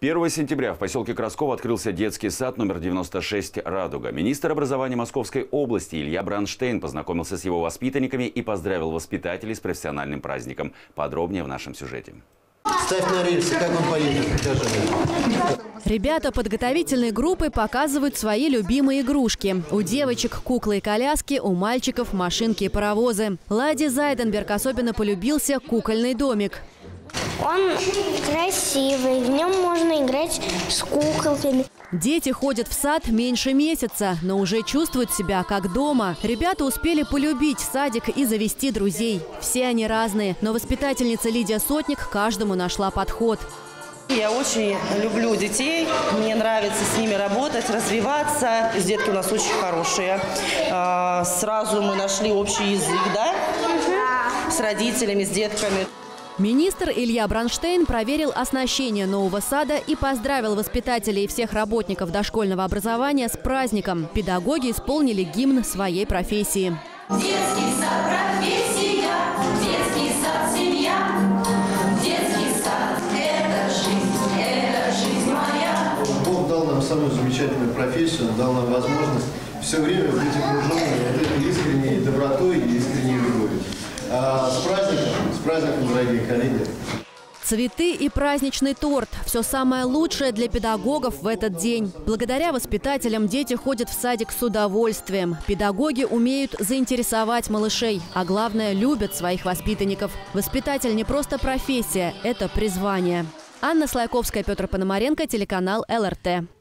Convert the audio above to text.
1 сентября в поселке Красково открылся детский сад номер 96 «Радуга». Министр образования Московской области Илья Бранштейн познакомился с его воспитанниками и поздравил воспитателей с профессиональным праздником. Подробнее в нашем сюжете. Ставь на рельсы, как он поедет? Ребята подготовительной группы показывают свои любимые игрушки. У девочек куклы и коляски, у мальчиков машинки и паровозы. Ладе Зайденберг особенно полюбился кукольный домик. Он красивый, в нем можно играть с куколками. Дети ходят в сад меньше месяца, но уже чувствуют себя как дома. Ребята успели полюбить садик и завести друзей. Все они разные, но воспитательница Лидия Сотник каждому нашла подход. Я очень люблю детей, мне нравится с ними работать, развиваться. Детки у нас очень хорошие. Сразу мы нашли общий язык, да? С родителями, с детками. Министр Илья Бранштейн проверил оснащение нового сада и поздравил воспитателей и всех работников дошкольного образования с праздником. Педагоги исполнили гимн своей профессии. Детский сад – профессия, детский сад – семья, детский сад – это жизнь моя. Бог дал нам самую замечательную профессию, он дал нам возможность все время быть окруженными вот этой искренней добротой и искренней любовью. С праздником, дорогие коллеги! Цветы и праздничный торт – все самое лучшее для педагогов в этот день. Благодаря воспитателям дети ходят в садик с удовольствием. Педагоги умеют заинтересовать малышей, а главное – любят своих воспитанников. Воспитатель не просто профессия – это призвание. Анна Слайковская, Петр Пономаренко, телеканал ЛРТ.